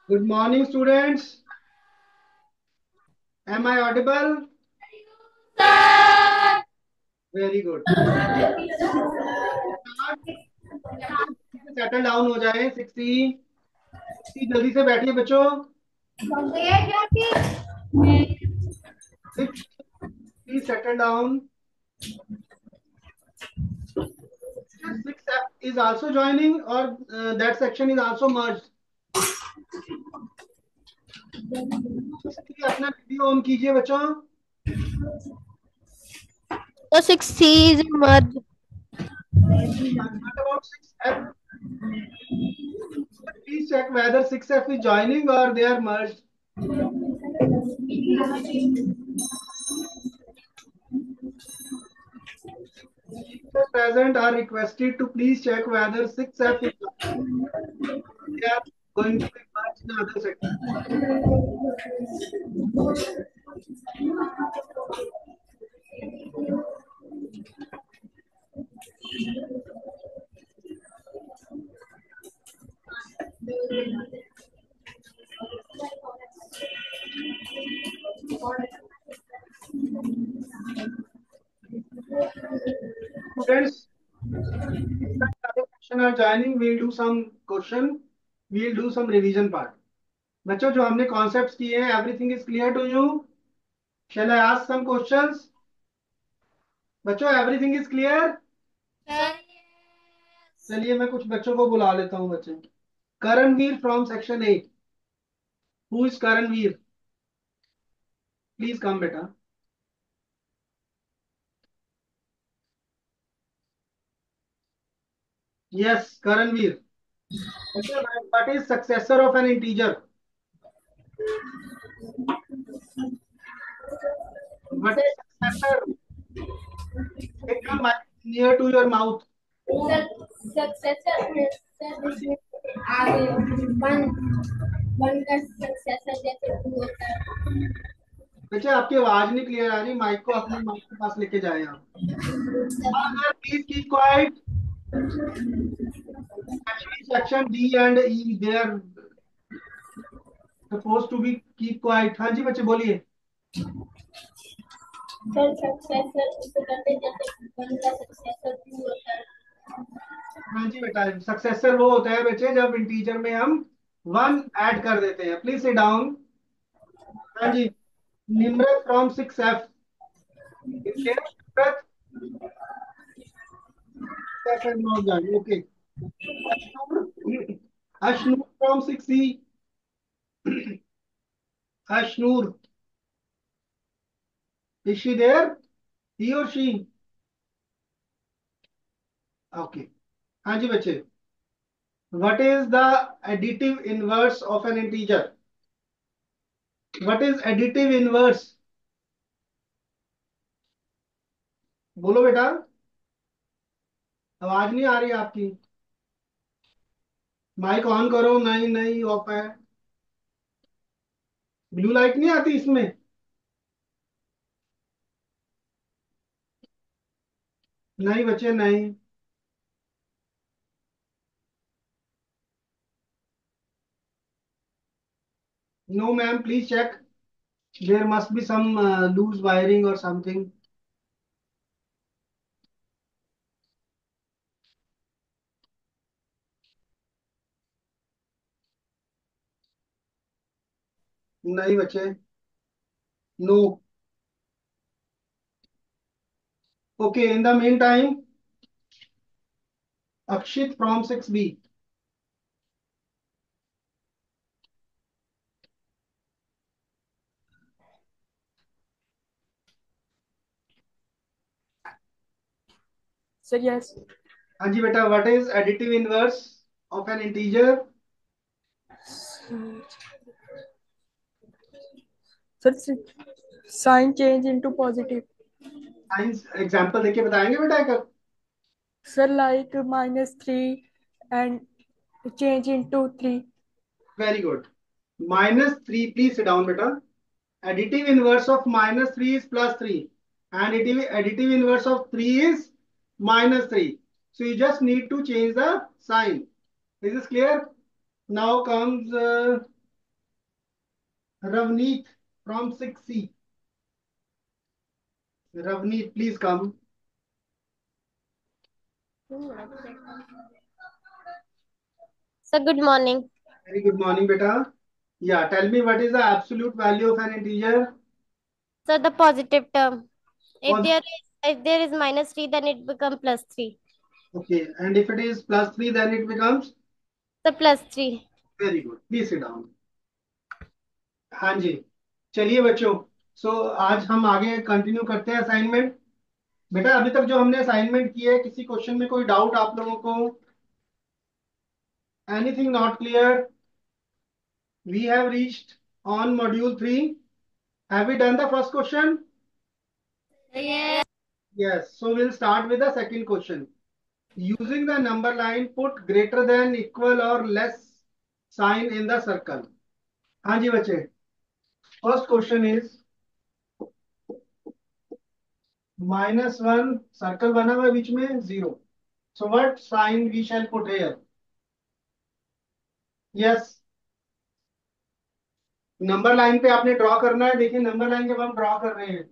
Good morning, students. Am I audible? Very good. Settle down हो जाए 60 जल्दी से बैठिए बच्चों. 60 please settle down. 6 is also joining or that section is also merged. अपना video on कीजिए बच्चों. So 6C is merged. What about 6F? Please check whether 6F is joining or they are merged. Teachers present are requested to please check whether 6F is joining. They are going to be merged in other section. Students, other section are joining. We'll do some question. We'll do some revision part. बच्चों जो हमने concepts किए हैं, everything is clear to you? Shall I ask some questions? बच्चों everything is clear? चलिए मैं कुछ बच्चों को बुला लेता हूँ. बच्चे Karanveer from section 8. Who is Karanveer? Please come बेटा. Yes Karanveer. What is successor of an integer? What is successor? come near to your mouth. Successor means आगे वन का सक्सेसर जैसे टू होता है. बच्चे आपकी आवाज नहीं क्लियर आ रही. माइक को अपने माइक के पास लेके जाए आप. Please keep quiet. Actually, section D and E, they are supposed to be keep quiet. हाँ जी बच्चे बोलिए. सर सक्सेसर उसको करते जैसे वन का सक्सेसर टू होता है. हाँ जी बेटा, सक्सेसर वो होता है बच्चे जब इंटीजर में हम 1 ऐड कर देते हैं. Please sit down. हाँ जी. Nimrat from 6F. Nimrat not जान. Okay. Ashnoor from 6E. Ashnoor, is she there? He or she? Okay. हाँ जी बच्चे. What is the additive inverse of an integer? What is additive inverse? बोलो बेटा. आवाज नहीं आ रही आपकी. माइक ऑन करो. नहीं नहीं ऑफ है. ब्लू लाइट नहीं आती इसमें? नहीं बच्चे नहीं. No ma'am please check. There must be some loose wiring और समथिंग. नहीं बच्चे. No. Okay. In the meantime Akshit from 6B. Sir yes. हाँ जी बेटा. What is additive inverse of an integer? Sir sign change into positive. साइंस example देके बताएंगे बेटा एक. Sir like -3 and change into 3. Very good. -3. Please sit down बेटा. Additive inverse of -3 is +3 and additive inverse of 3 is -3. So you just need to change the sign. Is this clear? Now comes Ravneet from 6C. Ravneet, please come. So good morning. Very good morning, beta. Yeah, tell me what is the absolute value of an integer? So the positive term. If Pos- there is -3, then it becomes +3. Okay, and if it is +3, then it becomes So +3. very good. Please sit down. हाँ जी, चलिए बच्चों। आज हम आगे continue करते हैं assignment. बेटा अभी तक जो हमने असाइनमेंट किया है, किसी क्वेश्चन में कोई डाउट आप लोगों को? Anything not clear? We have reached on module 3। Have we done the first question? Yes. Yes. So we'll start with the second question. Using the number line, put greater than, equal or less sign in the circle. हाँ जी बच्चे, first question is -1, circle बना हुआ है बीच में 0. So what sign we shall put here? Yes, number line पे आपने ड्रॉ करना है। देखिए नंबर लाइन जब हम ड्रॉ कर रहे हैं,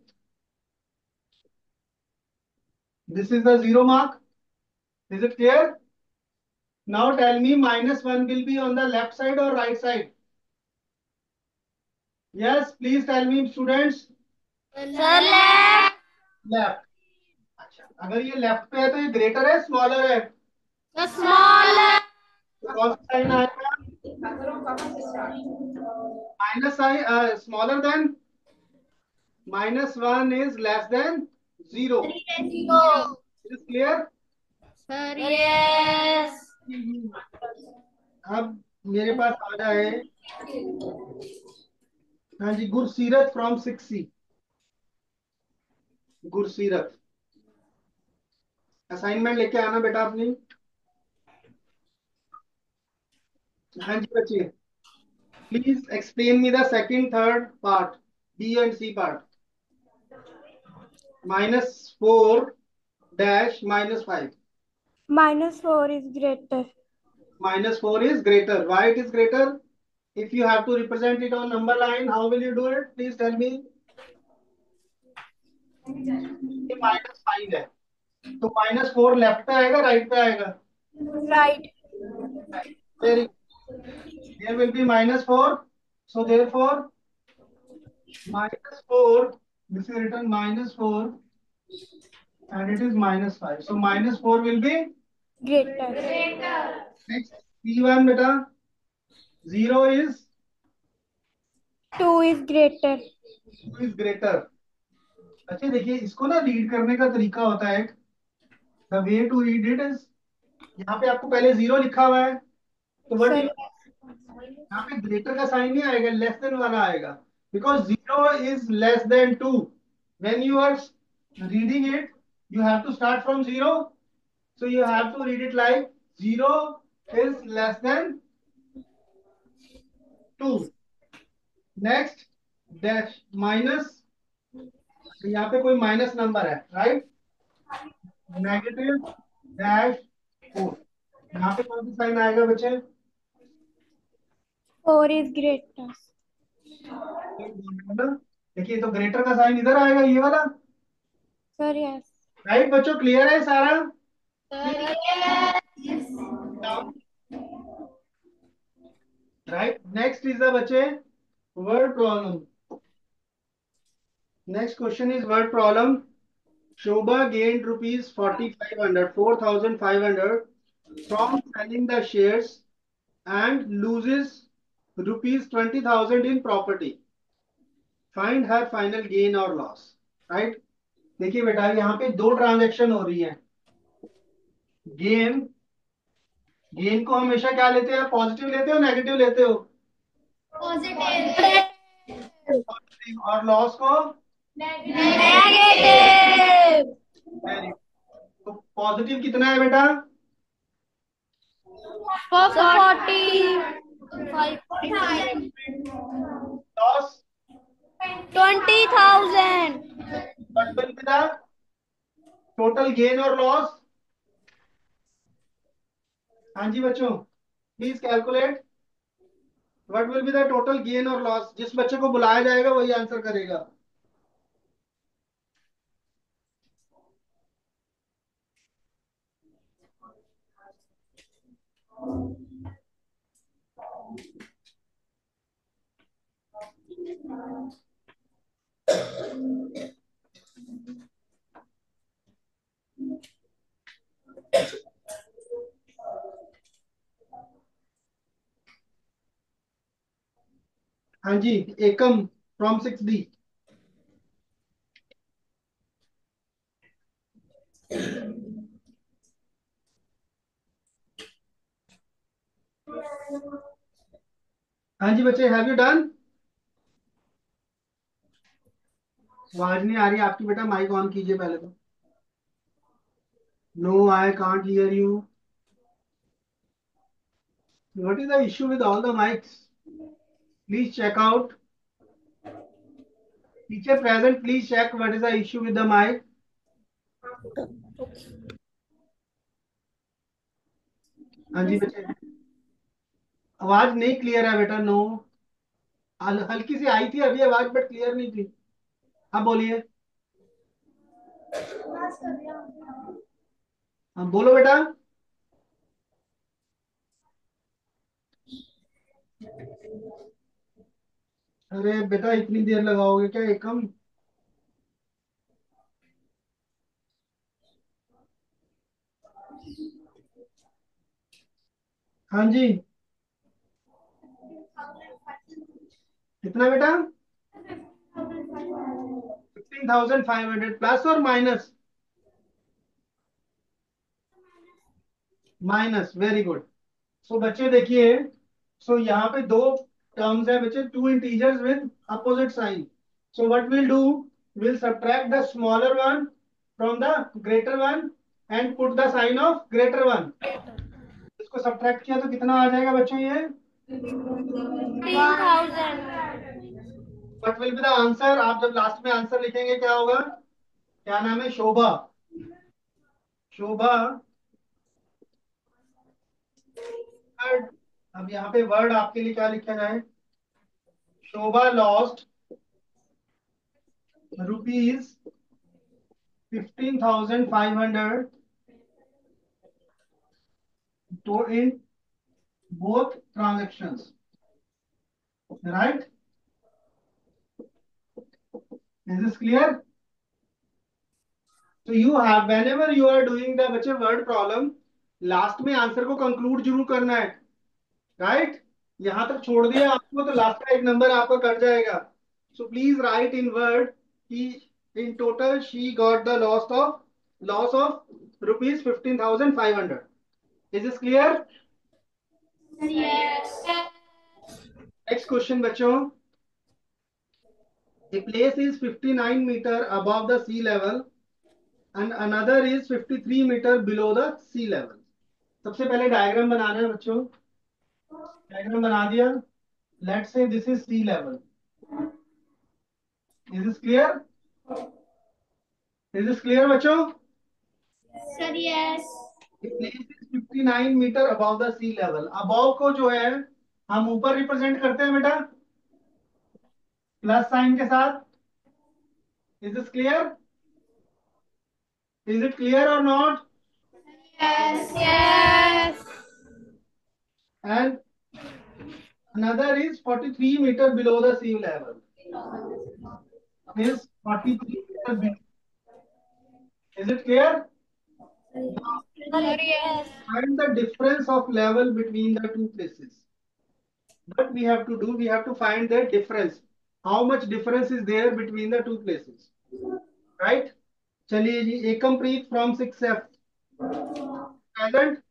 this is the 0 mark. Is it clear? Now tell me, -1 will be on the left side और right side? Yes, please tell me students. Sir, left. Left. अच्छा, अगर ये लेफ्ट पे है तो ये ग्रेटर है स्मॉलर है? The smaller. तो कौन सा साइन आएगा? Minus sign, smaller than. -1 is less than 0। Zero. Is clear? Sir, yes. अब मेरे पास आ जाए, हाँ जी, गुरसीरत फ्रॉम 6C। गुरसीरत, असाइनमेंट लेके आना बेटा अपनी। हाँ जी बच्चे, please explain me the second third part, B and C part. -4 dash -5। -4 is greater. -4 is greater. Why it is greater? If you have to represent it on number line, how will you do it? Please tell me. ये -5 है, तो -4 left पे आएगा right पे आएगा? Right. Very good. There will be -4. So therefore -4. This is written -4 and it is -5. So -4 will be Greater. next. P1 beta. 0 is 2 is greater. 2 is greater. अच्छा देखिए, इसको ना रीड करने का तरीका होता है। The way to read it is, यहाँ पे आपको पहले 0 लिखा हुआ है, तो व्हाट, Sir, यहाँ पे ग्रेटर का साइन नहीं आएगा, लेस देन वाला आएगा। Because 0 is less than 2। When you are reading it, you have to start from 0। So you have to read it like 0 is less than 2। Next, dash minus, यहाँ पे कोई minus number है, right? Negative dash 4। यहाँ पे कौन सा sign आएगा बच्चे? 4 is greater. देखिए, तो ग्रेटर का साइन इधर आएगा, ये वाला। Sir, yes. राइट बच्चों, क्लियर है सारा? Sir, yes. Right, next is the बच्चे word problem. Next question is word problem. Shobha gained rupees 4,500 from selling the shares and loses rupees 20,000 in property. Find her final gain or loss. Right, देखिए बेटा, यहाँ पे दो transaction हो रही है। Gain, gain को हमेशा क्या लेते हैं? पॉजिटिव लेते हो नेगेटिव लेते हो? Positive. पॉजिटिव। और लॉस को Negative. वेरी। तो पॉजिटिव कितना है बेटा? 45,000. Loss 20,000. What will be the total gain और लॉस? हाँ जी बच्चों, please calculate. What will be the total gain और लॉस? जिस बच्चे को बुलाया जाएगा वही आंसर करेगा। हाँ जी, एकम फ्रॉम 6D। हाँ जी बच्चे, हैव यू डन? आवाज नहीं आ रही आपकी बेटा, माइक ऑन कीजिए पहले तो। No, I can't hear you. What is the issue with all the mics? Please check out. Teacher present, please check what is the issue with the mic. हाँ जी बच्चे, आवाज नहीं क्लियर है बेटा। नो, हल्की सी आई थी अभी आवाज, बट क्लियर नहीं थी। हाँ बोलिए। हाँ बोलो बेटा। अरे बेटा, इतनी देर लगाओगे क्या एकम? हाँ जी, कितना बेटा? 15,500 प्लस और minus? Minus, very good. So बच्चे देखिए, सो यहाँ पे दो टर्म्स है बच्चे, two integers with opposite sign. So what will do, will subtract the smaller one from the greater one and put the sign of greater one. इसको subtract किया तो कितना आ जाएगा बच्चों ये? 3,000। What will be the answer? आप जब लास्ट में आंसर लिखेंगे क्या होगा? क्या नाम है? शोभा। शोभा, वर्ड। अब यहाँ पे वर्ड आपके लिए क्या लिखा जाए? Shobha lost rupees 15,500 to in both transactions, right? Is this clear? So you have, whenever you are doing the बच्चे word problem, लास्ट में आंसर को कंक्लूड जरूर करना है, राइट? यहां तक छोड़ दिया आपको तो लास्ट का एक नंबर आपका कट जाएगा। So please write in word कि in total she got the loss of rupees 15,500। Is this clear? Yes. Next question बच्चों। A place is 59 meter above the sea level and another is 53 meter below the sea level. सबसे पहले diagram बनाना है बच्चों। Diagram बना दिया। Let's say this is sea level. Is this clear? Is this clear बच्चों? Sir, yes. A place is 59 meter above the sea level. Above को जो है हम ऊपर रिप्रेजेंट करते हैं बेटा, प्लस साइन के साथ। Is this clear? Is it clear or not? Yes. Yes. And another is 43 meter below the sea level. Is 43 meter below. Is it clear? Sir, yes. Find the difference of level between the two places. What we have to do, we have to find the difference. How much difference is there between the two places? Right? चलिए जी, एकमप्रीत from 6F. Present?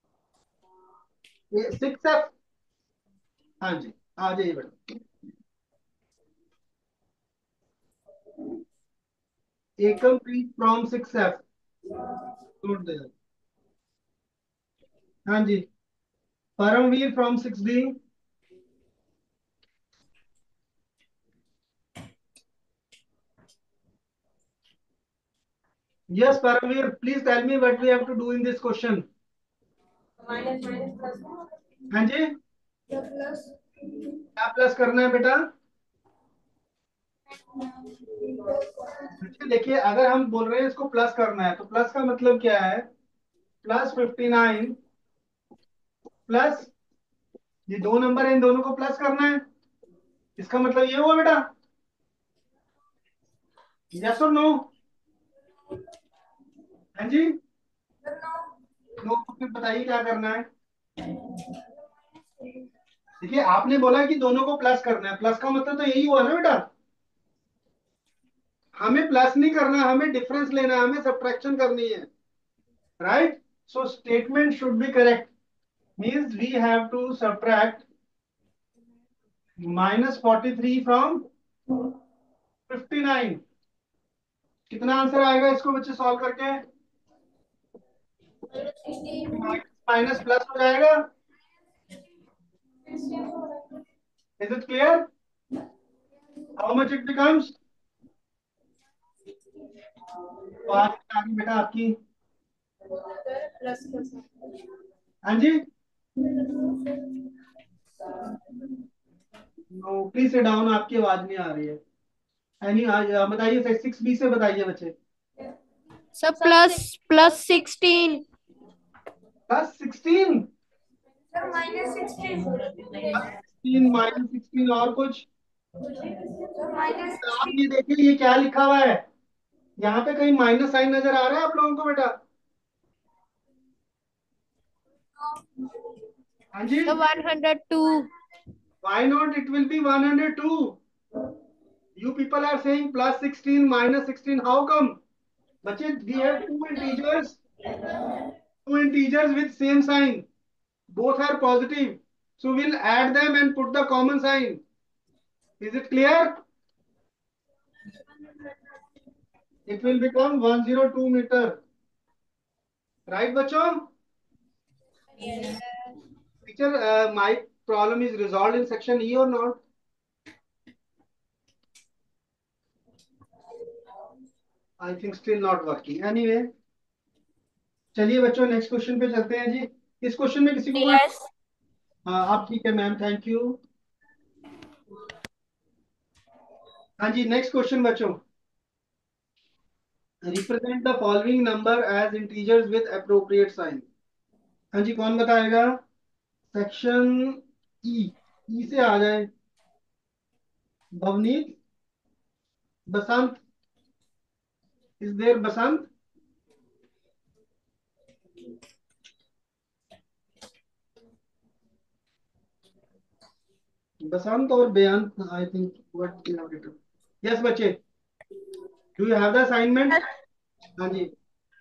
6F? हाँ जी, आ जाइए बेटा। एकमप्रीत from 6F. Good there. हाँ जी, Paramvir from 6D. Yes, Paramveer, please tell me what we have to do in this question. minus plus हाँ जी, plus क्या plus करना है बेटा? देखिए अगर हम बोल रहे हैं इसको प्लस करना है तो प्लस का मतलब क्या है? +59 प्लस ये दो नंबर है, इन दोनों को प्लस करना है। इसका मतलब ये हुआ बेटा। यस और नो? हाँ जी। नो तो फिर बताइए क्या करना है। देखिए आपने बोला कि दोनों को प्लस करना है, प्लस का मतलब तो यही हुआ ना बेटा। हमें प्लस नहीं करना, हमें डिफरेंस लेना है, हमें सब्ट्रैक्शन करनी है। Right? So statement should be correct, means we have to subtract -43 from 59। कितना आंसर आएगा इसको बच्चे सॉल्व करके? माइनस प्लस हो जाएगा। Is it clear? How much it becomes? तो आज आ गई बेटा आपकी। हाँ जी। नो प्लीज सिट डाउन, आपकी आवाज नहीं आ रही है। एनी आज बताइए 6B से बताइए बच्चे। Sir plus +16। +16? -16 16 -16 और कुछ? आप ये देखिए ये क्या लिखा हुआ है, यहाँ पे कहीं माइनस साइन नजर आ रहा है आप लोगों को बेटा? हाँ जी। Sir 102। Why not? It will be 102. You people are saying +16 -16. How come? Bachit, we have two integers with same sign. Both are positive. So we'll add them and put the common sign. Is it clear? It will become 102 meter. Right, bachcho? Teacher, my problem is resolved in section E or not? I think still not working. Anyway, चलिए बच्चों next question पे चलते हैं जी। इस question में किसी को कोई? यस। हाँ आप ठीक है मैम, थैंक यू। हाँ जी नेक्स्ट क्वेश्चन बच्चों। Represent the following number as integers with appropriate sign. हाँ जी कौन बताएगा? Section E. ई से आ जाए। Bhavneet, Basant, is there Basant? बसंत और Beant I think what. Yes बच्चे, do you have the assignment? हाँ जी।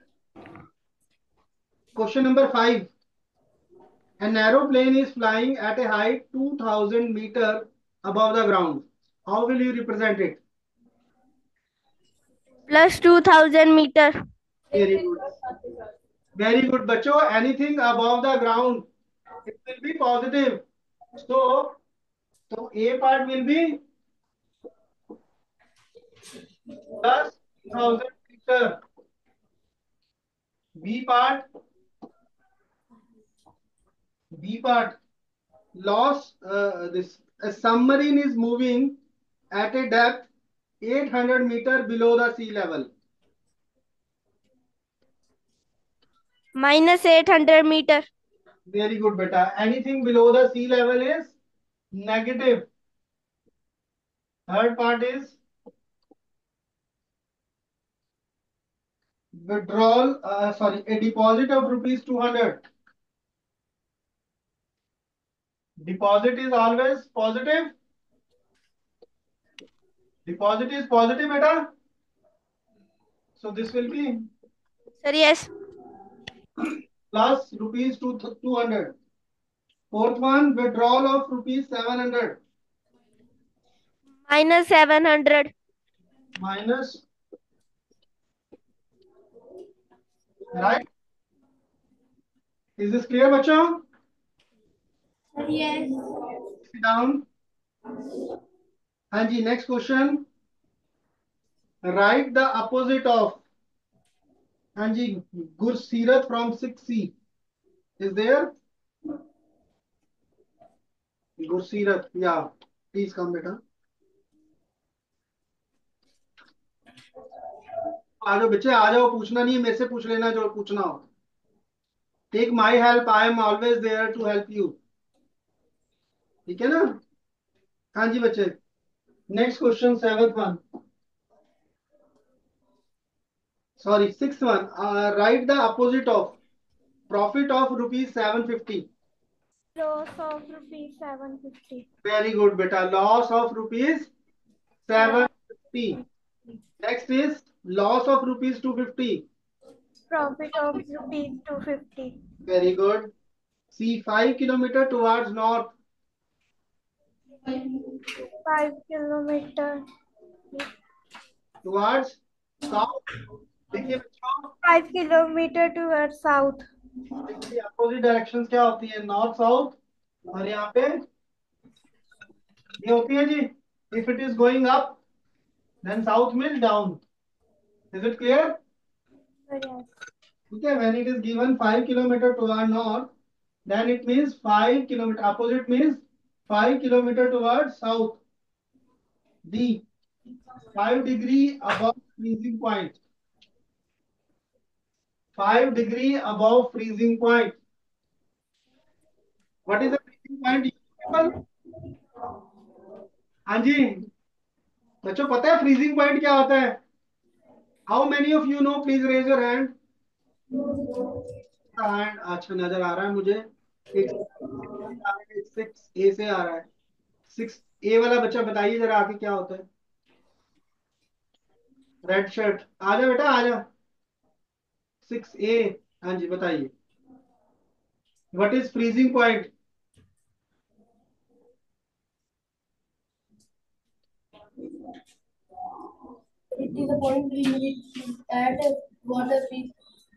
Question number 5। An aeroplane is flying at a height 2000 meter above the ground. How will you represent it? +2000 metre. Very good. Very good, बच्चों. Anything above the ground, it will be positive. So A part will be +1000 meter. B part, B part, loss. This a submarine is moving at a depth 800 meter below the sea level. -800 metre. Very good, beta. Anything below the sea level is negative. Third part is withdrawal. Sorry, a deposit of rupees 200. Deposit is always positive. Deposit is positive, beta. So this will be sir yes. plus rupees 200. Fourth one, withdrawal of rupees 700 -700। minus. Right? Is this clear, bachcho? Yes. Sit down. हाँ जी next question. Write the opposite of. हाँ जी Gurseerat from 6C is there. Gurseerat, yeah. Please come बेटा, आ जाओ बच्चे, आ जाओ, पूछना नहीं है मेरे से, पूछ लेना जो पूछना हो। Take my help, I am always there to help you. ठीक है ना? हाँ जी बच्चे, next question, seventh one, sorry six one, right the opposite of profit of ₹750। Loss of ₹750. Very good बेटा, loss of ₹750। Next is loss of ₹250। Profit of ₹250. Very good. See 5 kilometre towards north, 5 kilometer. Towards south. देखिए बच्चों, 5 kilometer towards south. देखिए opposite direction क्या होती है, north south, और यहाँ पे ये होती है जी, if it is going up then south means down. Is it clear? Yes. ठीक है, when it is given 5 kilometre toward north, then it means 5 kilometre, opposite means 5 kilometre toward south. D 5 degree above freezing point, 5 degree above freezing point. What is the freezing point people? हाँ जी बच्चों, पता है freezing point क्या होता है? How many of you know, please raise your hand. Hand अच्छा नजर आ रहा है मुझे, एक 6 ए से आ रहा है। 6 ए वाला बच्चा बताइए जरा आगे क्या होता है। रेड शर्ट, आ जा बेटा आ जा। 6 ए, हाँ जी बताइए, what is freezing point? It is a point we need at water freeze.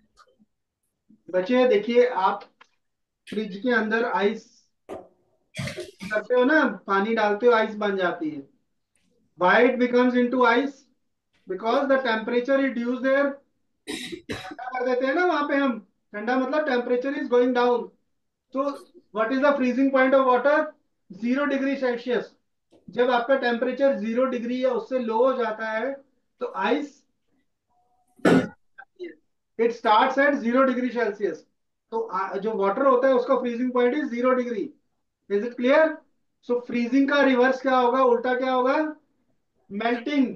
बच्चे देखिए, आप फ्रिज के अंदर आइस करते हो ना, पानी डालते हो आइस बन जाती है। Why it becomes into ice? Because the temperature is dues there, ठंडा कर देते हैं ना वहां पे हम, ठंडा मतलब टेम्परेचर इज गोइंग डाउन। तो what is the freezing point of water? 0 degree Celsius. जब आपका टेम्परेचर 0 डिग्री या उससे लो हो जाता है तो ice it starts at 0 degree Celsius. तो जो वाटर होता है उसका freezing point is 0 degree. Is it clear? So freezing का रिवर्स क्या होगा, उल्टा क्या होगा? मेल्टिंग।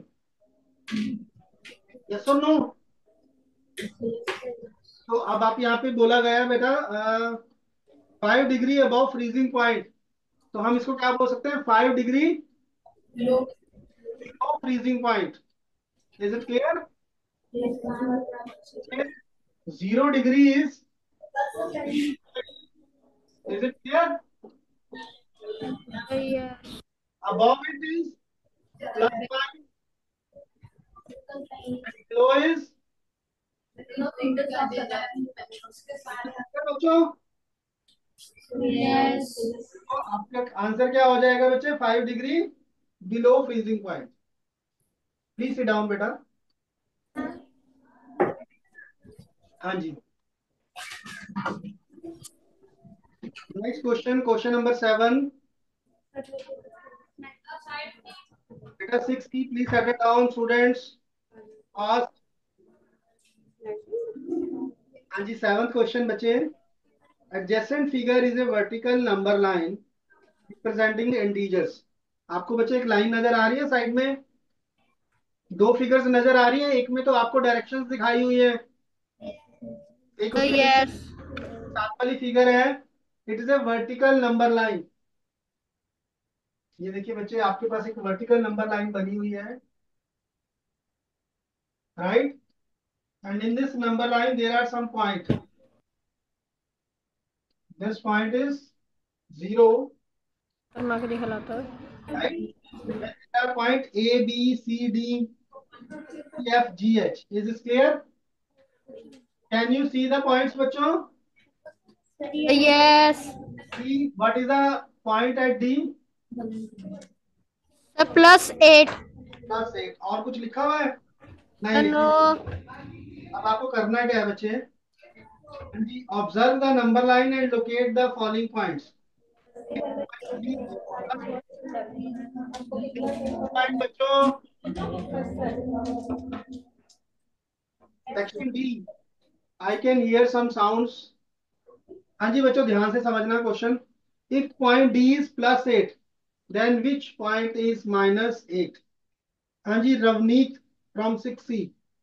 यस और नो? तो अब आप यहाँ पे बोला गया है बेटा 5 डिग्री अबव फ्रीजिंग पॉइंट, तो हम इसको क्या बोल सकते हैं, 5 degree Low. Below freezing point. Is it clear? 0 degree is it clear? Yes. Above it is +5, below is बच्चों, Yes. तो आपका आंसर क्या हो जाएगा बच्चे, 5 degree below freezing point. Please sit down बेटा। हाँ जी, नेक्स्ट क्वेश्चन, क्वेश्चन नंबर 7। बेटा 6 की please set it down students. आज हाँ जी, सेवंथ क्वेश्चन बच्चे, adjacent figure is a vertical number line representing integers. आपको बच्चे एक लाइन नजर आ रही है साइड में, दो फिगर्स नजर आ रही है, एक में तो आपको डायरेक्शंस दिखाई हुई है, एक उसमें Yes. साथ वाली फिगर है, it is a vertical number line. ये देखिए बच्चे, आपके पास एक वर्टिकल नंबर लाइन बनी हुई है, right, and in this number line there are some point, this point is 0, करना के दिखलाता है. Right, there are point A B C D E F G H. Is this clear? Can you see the points बच्चों? Yes. See what is the point at D? +8. +8। और कुछ लिखा हुआ है? नहीं लिखा। No. अब आपको करना क्या है बच्चे, observe the number line and locate the following points. Point बच्चों, section D, I can hear some sounds. हाँ जी बच्चों, ध्यान से समझना क्वेश्चन। If point D is +8, then which point is -8? हाँ जी, Ravneet from 6C।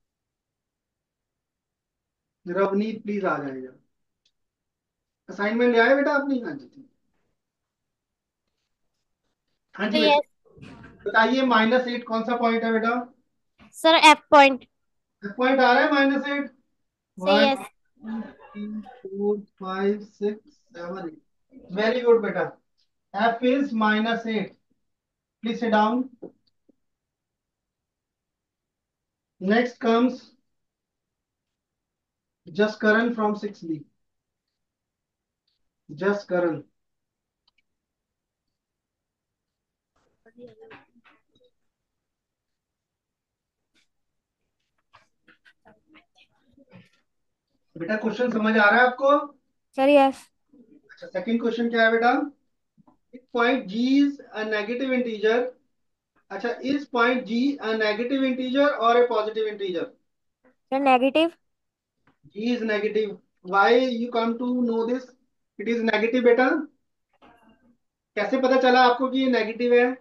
Ravneet please आ जाएगा। असाइनमेंट ले आए बेटा अपनी? हाँ जी ठीक। हाँ जी बेटा, यस बताइए -8 कौन सा पॉइंट है बेटा? Sir, F point. पॉइंट आ रहा है -8। से 1 यस 2 3 4 5 6 7 8। वेरी गुड बेटा, f is -8। Please sit down. Next comes Jaskaran from 6B. Jaskaran. बेटा क्वेश्चन समझ आ रहा है आपको? Sir yes. अच्छा, सेकंड क्वेश्चन क्या है बेटा? If point G is a negative integer, अच्छा, is point G a negative integer or a positive integer? Sir negative. G is negative. Why you come to know this? It is negative बेटा। कैसे पता चला आपको कि ये negative है?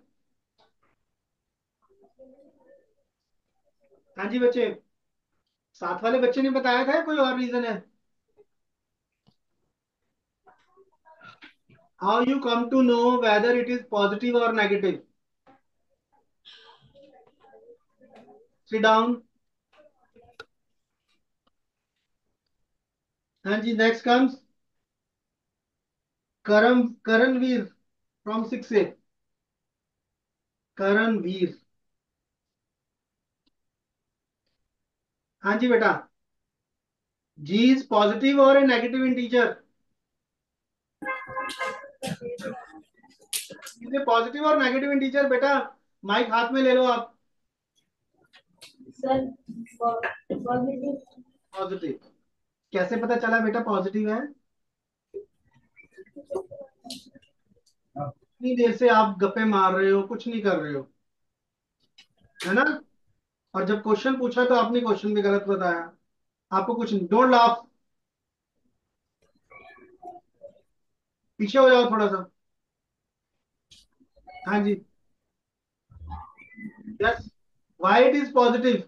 हाँ जी बच्चे, साथ वाले बच्चे ने बताया था या कोई और रीजन है? How you come to know whether it is positive or negative? Sit down. हाँ जी, next comes Karanveer from 6A। Karanveer. हाँ जी बेटा, जी इज पॉजिटिव और ए नेगेटिव इंटीजर? इसे पॉजिटिव और नेगेटिव इंटीजर बेटा, माइक हाथ में ले लो आप। Sir positive. पॉजिटिव। कैसे पता चला बेटा पॉजिटिव है? इतनी देर से आप गप्पे मार रहे हो, कुछ नहीं कर रहे हो, है ना? और जब क्वेश्चन पूछा तो आपने क्वेश्चन भी गलत बताया। आपको कुछ नहीं, डोंट लाफ। पीछे हो जाओ थोड़ा सा। हाँ जी, yes, why it is positive?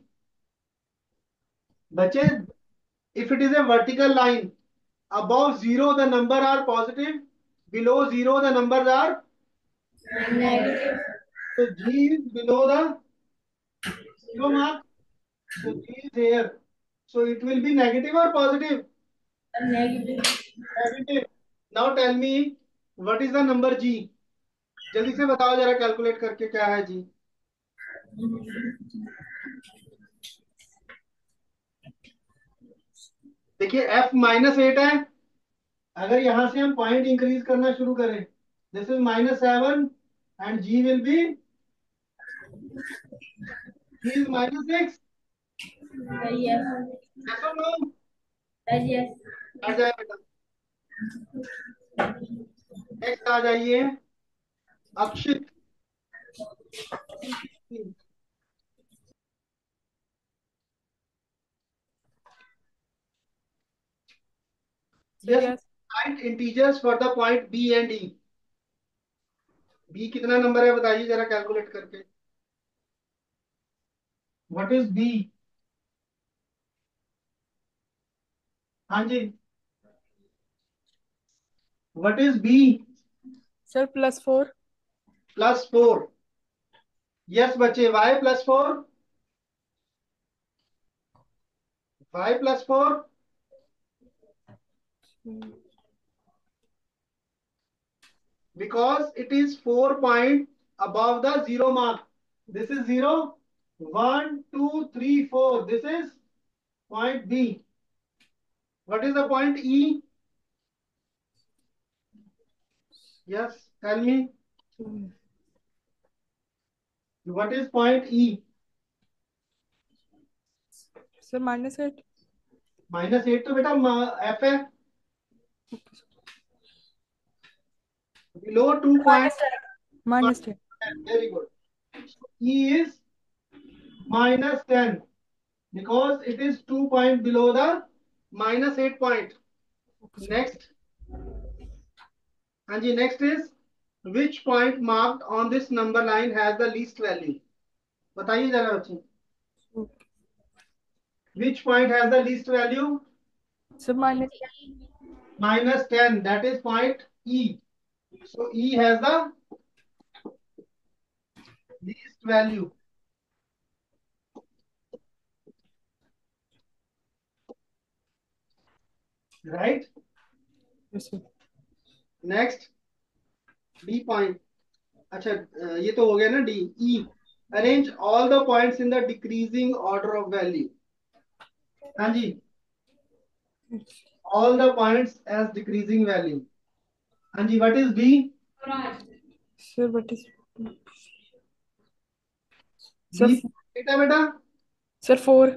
बच्चे, if it is a vertical line, above zero the number are positive, below zero the numbers are, negative. so G is below the zero mark, so G is here, so it will be negative or positive? Negative. Negative. Now tell me what is the number G? जल्दी से बताओ जरा calculate करके क्या है G। देखिए F -8 है। अगर यहां से हम पॉइंट इंक्रीज करना शुरू करें, this is -7 and G will be, G is -6। Yes. Yes or no? Yes. आ जाए बेटा, नेक्स्ट आ जाइए, Akshit. Sir yes, yes. Find integers for the point B and E. B कितना नंबर है बताइए जरा कैलकुलेट करके। What is B? हाँ जी, what is B? Sir +4। +4। Yes बच्चे, why +4? Why +4? because it is 4 point above the zero mark. This is 0, 1 2 3 4. This is point B. What is the point E? Yes, tell me. What is point E? Sir -8। -8 तो बेटा F है। Below 2 point, -10। -10। Very good. So E is -10 because it is 2 point below the -8 point. Next. And the next is which point marked on this number line has the least value? बताइए जरा बच्चे. Which point has the least value? Sir, minus -10. That is point E. So E has the least value. Right? yes, sir. Next. D point. अच्छा ये तो हो गया ना D. E. Arrange all the points in the decreasing order of value. हाँ जी. All the points as decreasing value. हाँ जी. What is D? Sir, what is sir? D बेटा बेटा. Sir, 4.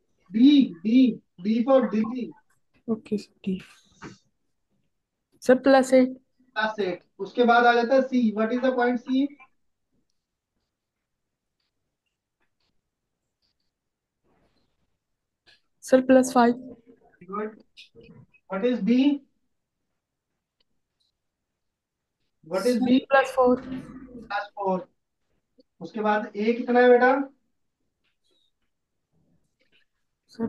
D for Delhi. Okay, sir. D. Sir, +8. +8. उसके बाद आ जाता है C. What is the point C? Sir, +5. Good. What is B? What is B? +4. +4. उसके बाद A कितना है बेटा? Sir,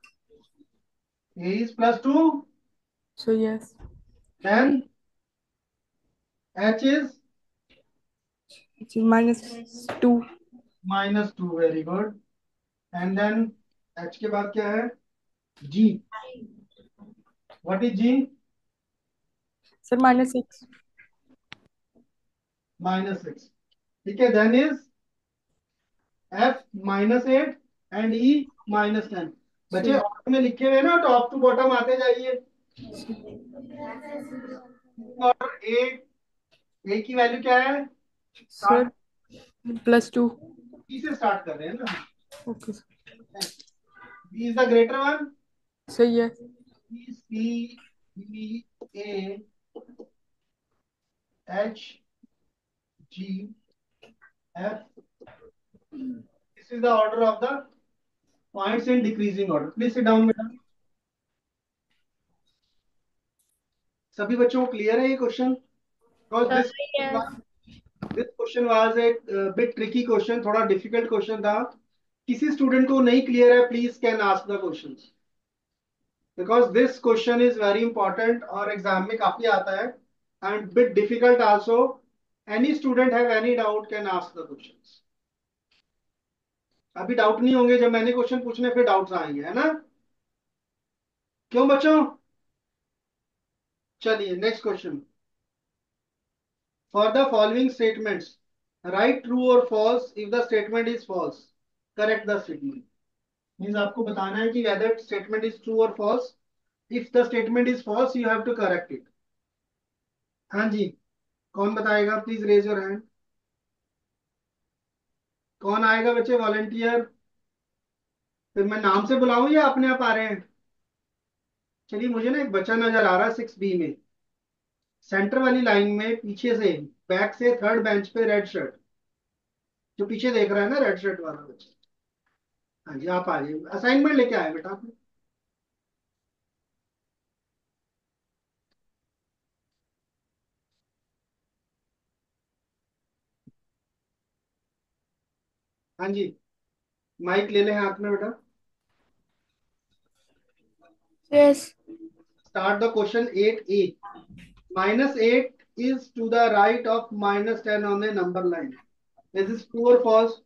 A is +2. so yes. Then H is It is -2. -2. Very good. And then H के बाद क्या है? G. What is G? Sir, -6. -6. ठीक है. Then is F -8 and E -10. बच्चे ऑर्डर में लिखे हुए ना, टॉप टू बॉटम आते जाइए. ऑर्डर ए की वैल्यू क्या है? Sir, +2. बी से स्टार्ट कर रहे हैं ना. Okay, sir. B is the greater one. So yes. B C B A H G F. This is the order of the points in decreasing order. Please sit down बेटा. सभी बच्चों को clear है ये क्वेश्चन? Because this question was a bit tricky question. थोड़ा difficult question था. किसी स्टूडेंट को नहीं क्लियर है, please can ask the questions, because this question is very important और एग्जाम में काफी आता है and bit difficult also. Any student have any doubt can ask the questions. अभी डाउट नहीं होंगे, जब मैंने क्वेश्चन पूछने फिर डाउट्स आएंगे, है ना? क्यों बच्चों? चलिए next question. For the following statements write true और false. If the statement is false, correct the statement. Means आपको बताना है कि वेदर स्टेटमेंट इज ट्रू और false. If the statement is false you have to correct it. हाँ जी. कौन बताएगा? Please raise your hand. कौन आएगा बच्चे वॉलंटियर? फिर मैं नाम से बुलाऊं या अपने आप आ रहे हैं? चलिए, मुझे ना एक बच्चा नजर आ रहा है 6B में, सेंटर वाली लाइन में, पीछे से, बैक से, थर्ड बेंच पे, रेड शर्ट, जो पीछे देख रहा है ना, रेड शर्ट वाला बच्चा. हाँ जी, आप आ जाइए. असाइनमेंट लेके आए बेटा आपने? हाँ जी. माइक ले लें हाथ में बेटा. Yes. Start the question 8A. -8 is to the right of -10 on a number line. Is this true or false?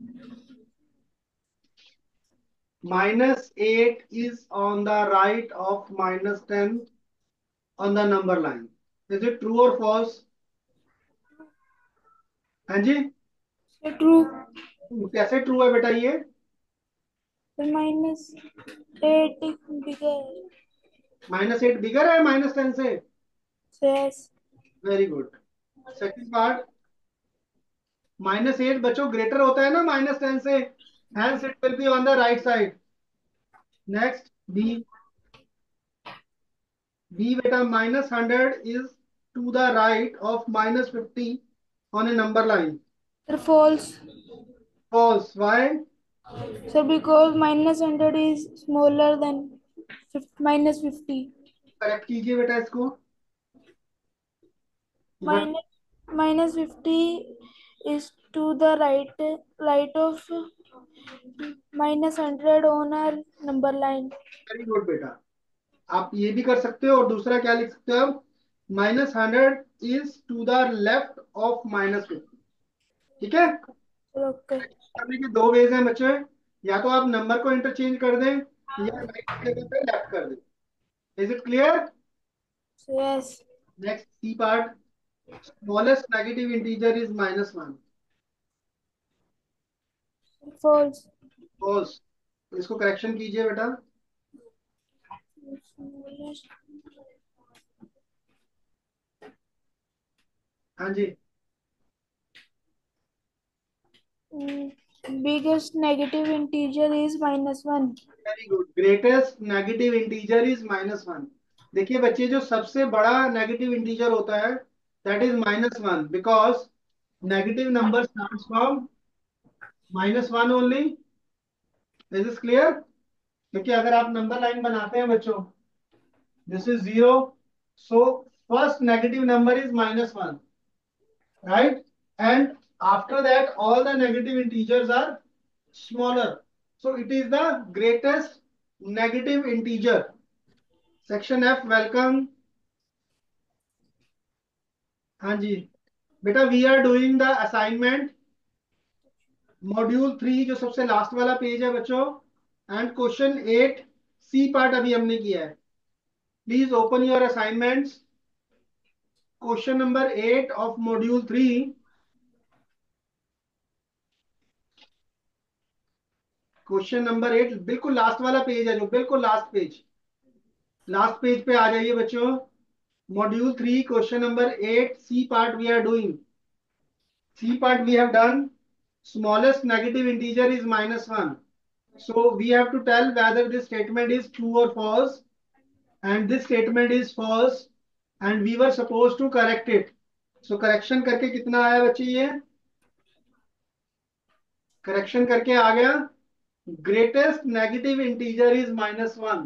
-8 is on the right of -10 on the number line. Is it true or false? हाँ जी. So true. कैसे true है बेटा ये? So -8 bigger. -8 बिगर है -10 से. So yes. Very good. Second part. -8 बच्चों greater होता है ना -10 से, hence it will be on the right side. Next B. B बेटा -100 is to the right of -50 on a number line. Sir, false. False. Why? Sir, because minus 100 is smaller than minus 50. Correct कीजिए बेटा इसको. But Minus minus 50 is to the right of minus 100 on our number line. Very good बेटा. आप ये भी कर सकते हो और दूसरा क्या लिख सकते हो आप? -100 is to the left of -50. ठीक है. Okay. करने के दो वेज हैं बच्चे. या तो आप नंबर को इंटरचेंज कर दें या राइट की जगह पे लेफ्ट कर दें. Is it clear? So yes. Next C part. Smallest negative integer is -1. False. False. तो इसको करेक्शन कीजिए बेटा. हाँ जी. Biggest negative integer is -1. वेरी गुड. Greatest negative integer is -1. देखिए बच्चे, जो सबसे बड़ा नेगेटिव इंटीजर होता है that is -1, because negative number starts from -1 only. This is clear. क्योंकि अगर आप नंबर लाइन बनाते हैं बच्चों, this is 0, so first negative number is -1, right. And after that all the negative integers are smaller. So it is the greatest negative integer. Section F, welcome. हाँ जी बेटा, we are doing the assignment module 3, जो सबसे last वाला page है बच्चों. And question 8 C part अभी हमने किया है. Please open your assignments. Question number 8 of module 3. Question number 8 बिल्कुल लास्ट वाला पेज है, जो बिल्कुल लास्ट पेज. लास्ट पेज पे आ जाइए बच्चों. Module 3 question number 8 C part we are doing. C part we have done. Smallest negative integer is -1. So we have to tell whether this statement is true or false. And this statement is false. And we were supposed to correct it. So correction करके कितना आया बच्चे ये? Correction करके आ गया. Greatest negative integer is -1.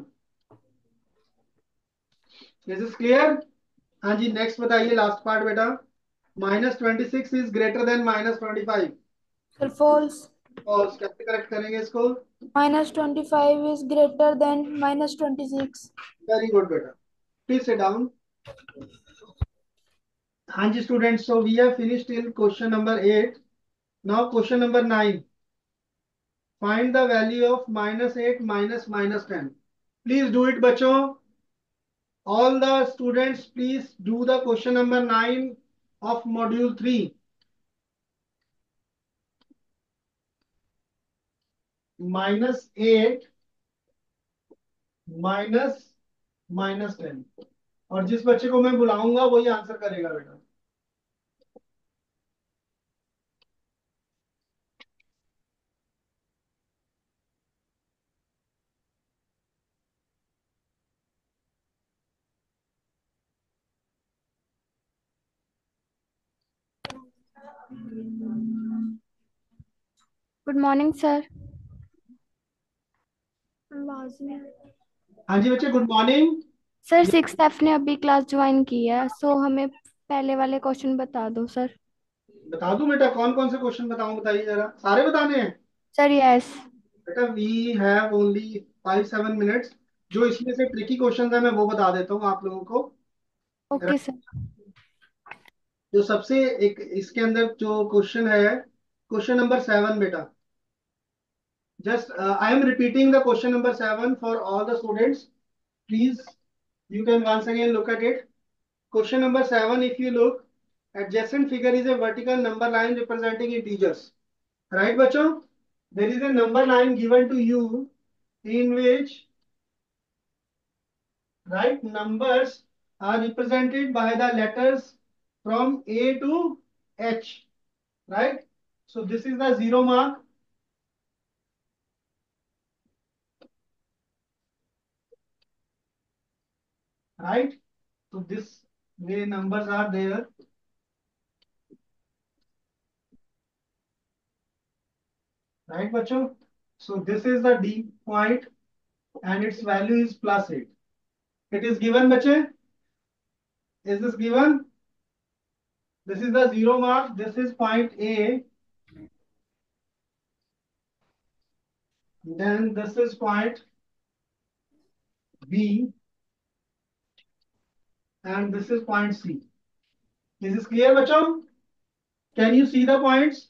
This is clear? हाँ जी, next बताइए लास्ट पार्ट बेटा. -26 is greater than -25. Sir, false. False. कैसे करेक्ट करेंगे इसको? -25 is greater than -26. Very good बेटा. Please sit down. हाँ जी students, so we have finished in question number 8. Now question number 9. Find the value of -8 minus -10. Please do it बच्चों. All the students please do the question number 9 of module 3. -8 minus -10. और जिस बच्चे को मैं बुलाऊंगा वही answer करेगा बेटा. Good morning sir. हाँ जी बच्चे, गुड मॉर्निंग. सर 6F ने अभी क्लास ज्वाइन की है, सो हमें पहले वाले क्वेश्चन बता दो सर. बता दूं बेटा? कौन कौन से क्वेश्चन बताऊं, बताइए जरा. सारे बताने हैं सर यस. बेटा? We have only 5-7 minutes. जो इसमें से ट्रिकी क्वेश्चन है मैं वो बता देता हूँ आप लोगों को. Okay sir. जो सबसे एक इसके अंदर जो क्वेश्चन है, क्वेश्चन नंबर 7 बेटा. Just I am repeating the question number 7 for all the students. Please you can once again look at it. Question number 7, if you look, adjacent figure is a vertical number line representing integers. Right बच्चों? There is a number line given to you in which, right, numbers are represented by the letters from A to H, right? So this is the zero mark, right? So this way numbers are there. right बच्चों? So this is the D point and its value is +8. It is given बच्चे? Is this given? This is the 0 mark. This is point A. Then this is point B. And this is point C. Is this clear बच्चों? Can you see the points?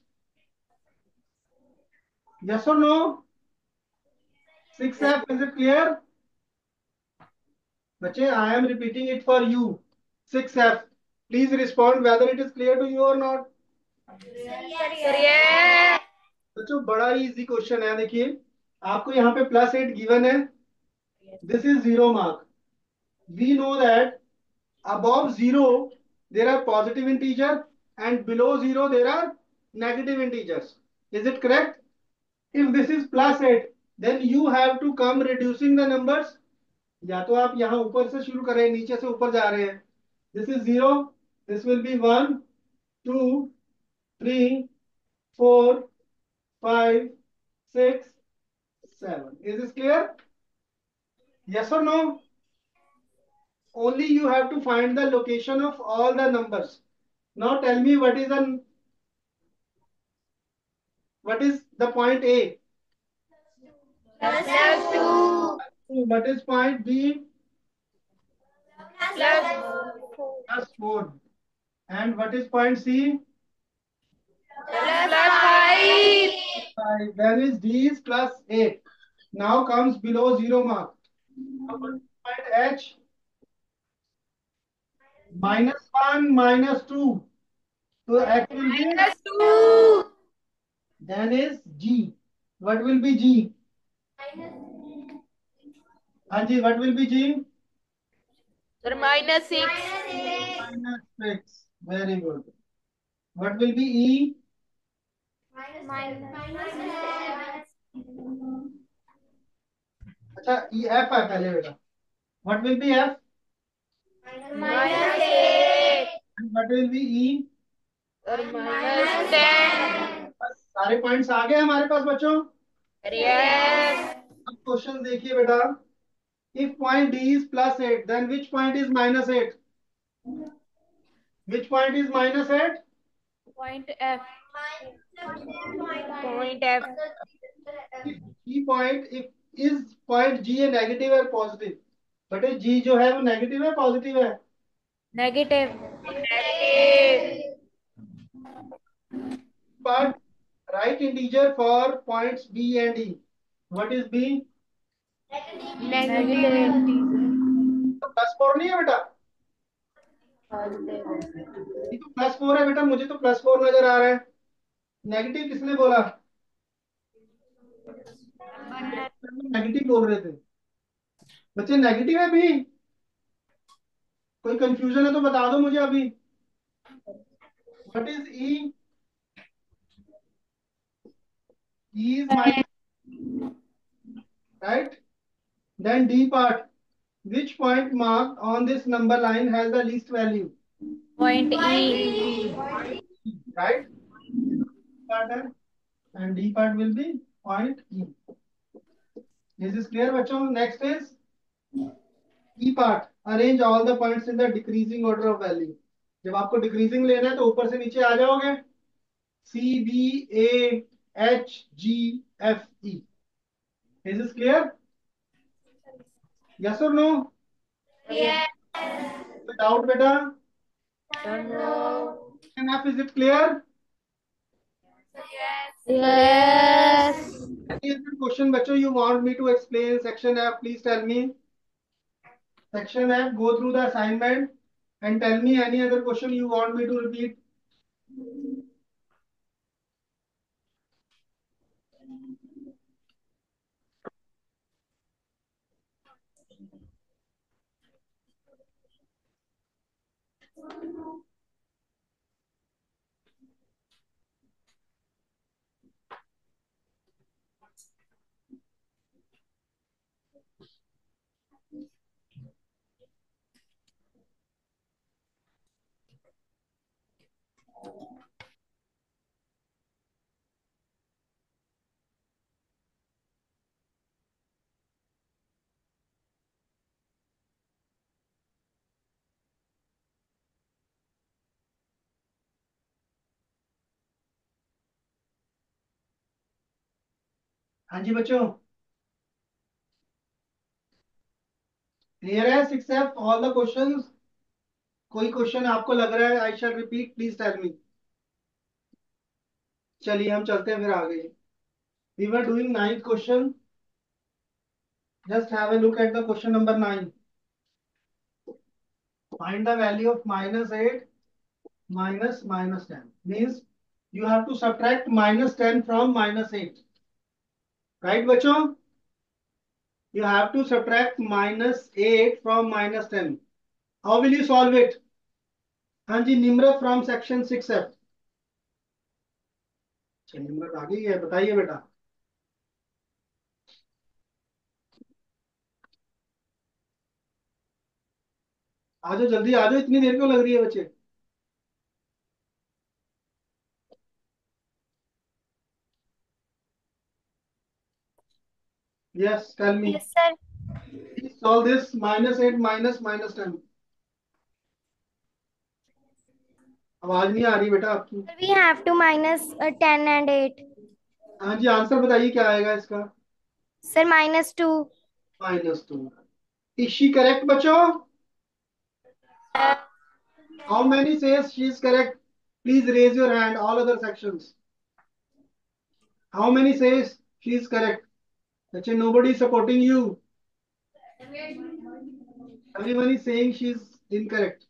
Yes or no? 6F, is it clear? बच्चे, I am repeating it for you. 6F. Please respond whether it is clear to you or not. बच्चों बड़ा ही easy question है. देखिए आपको यहाँ पे +8 given है. This is 0 mark. We know that above 0 there are positive integer and below 0 there are negative integers. Is it correct? If this is +8 then you have to come reducing the numbers. या तो आप यहाँ ऊपर से शुरू करें, नीचे से ऊपर जा रहे हैं. This is 0, this will be 1 2 3 4 5 6 7. Is this clear? Yes or no? Only you have to find the location of all the numbers. Now tell me what is the point A? What is point B? +4. And what is point C? +5. Then is D is +8. Now comes below 0 mark. Now what is point H? -1, -2. So H will be -2. Then is G. What will be G? Anji, what will be G? Sir, -6. -6. Very good. What will be E? अच्छा E F है पहले बेटा. What will be F? -8. And what will be E? Sir, -10. बस सारे points आ गए हमारे पास बच्चों. Yes. अब क्वेश्चन देखिए बेटा. If point D is +8, then which point is -8? Which point is -8? Point F. Point F. If G point, if is point G a negative or positive? बटे G जो है वो नेगेटिव है पॉजिटिव है? Negative. Negative. But write integer for points B and E. What is B? Negative. तो +4 नहीं है बेटा? ये तो +4 है बेटा. मुझे तो +4 नजर आ रहा है. नेगेटिव किसने बोला? नेगेटिव बोल रहे थे बच्चे. नेगेटिव है भी. कोई कंफ्यूजन है तो बता दो मुझे अभी. What is E? E is minus, right. Then D part. Which point marked on this number line has the least value? Point E. Right? Part है, and D part will be point E. This is clear बच्चों. Next is E part. Arrange all the points in the decreasing order of value. जब आपको decreasing लेना है तो ऊपर से नीचे आ जाओगे. C B A H G F E. Is this clear? Yes or no? Yes. Doubt बेटा? No. Enough. Is it clear? Yes. Any other question बच्चों you want me to explain section F? Please tell me. Section F, go through the assignment and tell me any other question you want me to repeat. हाँ जी बच्चों, clear है 6F all the questions? कोई question आपको लग रहा है I shall repeat, please tell me. चलिए हम चलते हैं फिर आगे। We were doing 9th question, just have a look at the question number 9. Find the value of -8 minus -10 means you have to subtract -10 from -8, right बच्चों? You have to subtract -8 from -10. How will you solve it? हाँ जी Nimrat from section 6F। अच्छा निम्रत आ गई है, बताइए बेटा। आ जाओ जल्दी आ जाओ, इतनी देर क्यों लग रही है बच्चे? Yes tell me, Yes, sir. Please solve this -8 minus -10। आवाज नहीं आ रही बेटा आपकी। We have to minus 10 and 8. हाँ जी आंसर बताइए क्या आएगा इसका? Sir, -2. -2। इज शी करेक्ट बच्चों? How many says she is correct? Please raise your hand all other sections. How many says she is correct? बच्चे nobody is supporting you, everyone is saying she is incorrect।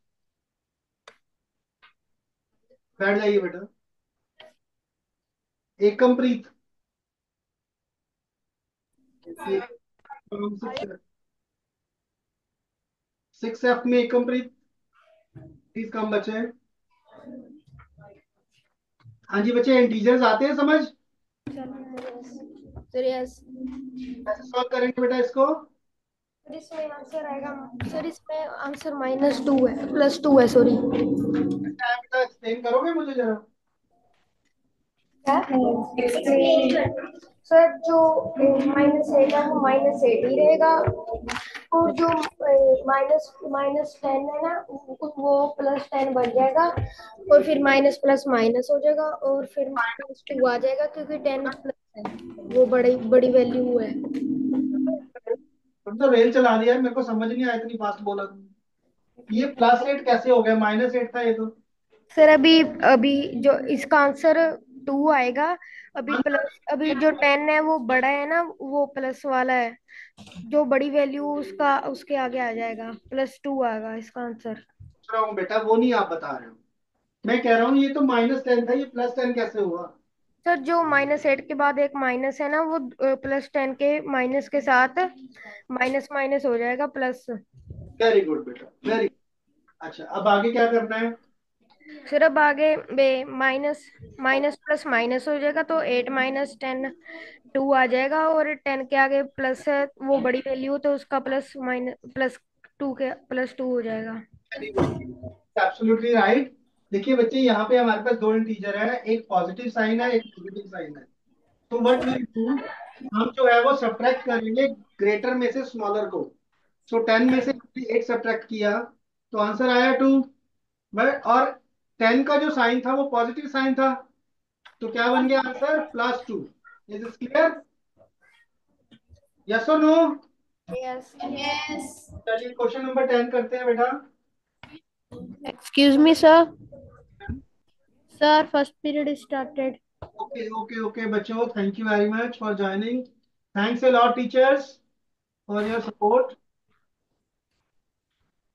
बैठ जाइए बेटा। एकमप्रीत, 6F में एकमप्रीत, please come बच्चे। हाँ जी बच्चे integers आते हैं समझ? Sir yes. कैसे सॉल्व करेंगे बेटा इसको? इसमें आंसर आएगा सर, इसमें आंसर -2 है, +2 है सॉरी। कैसे आया बेटा, एक्सप्लेन करोगे मुझे जरा? सर जो -8 है वो -8 ही रहेगा, और जो -10 है ना वो +10 बन जाएगा, और फिर माइनस प्लस माइनस हो जाएगा, और फिर +2 आ जाएगा क्योंकि 10 प्लस है, वो बड़ी बड़ी वैल्यू है। तुम तो रेल चला दिया है, मेरे को समझ नहीं आया, इतनी फास्ट बोला तुमने। ये +8 कैसे हो गया? -8 था ये तो। सर अभी अभी जो इसका आंसर 2 आएगा, अभी जो 10 है वो बड़ा है ना, वो प्लस वाला है, जो बड़ी वैल्यू उसका उसके आगे आ जाएगा, +2 आएगा इसका आंसर। पूछ रहा हूँ बेटा, वो नहीं आप बता रहे हो। मैं कह रहा हूँ ये तो -10 था, ये +10 कैसे हुआ? सर जो -8 के बाद एक माइनस है ना, वो +10 के माइनस के साथ माइनस माइनस हो जाएगा प्लस। वेरी गुड बेटा, वेरी। अच्छा अब आगे क्या करना है? फिर अब आगे बे माइनस माइनस प्लस माइनस हो जाएगा, तो 8 - 10 2 आ जाएगा, और 10 के आगे प्लस है वो बड़ी वैल्यू, तो उसका +2 हो जाएगा। Very good, absolutely right. देखिए बच्चे यहाँ पे हमारे पास दो इंटीजर है, एक पॉजिटिव साइन है, एक नेगेटिव साइन है। तो व्हाट विल डू, हम जो है वो सब्ट्रैक्ट करेंगे ग्रेटर में से स्मॉलर को। सो 10 में से 8 सब्ट्रैक्ट किया तो आंसर आया 2। बट और 10 का जो साइन था वो पॉजिटिव साइन था, तो क्या बन गया answer? +2। Is it clear? Yes और नो? यस। चलिए क्वेश्चन नंबर 10 करते हैं बेटा। Excuse me sir, first period started. Okay okay okay बच्चों, thank you very much for joining. Thanks a lot teachers for your support.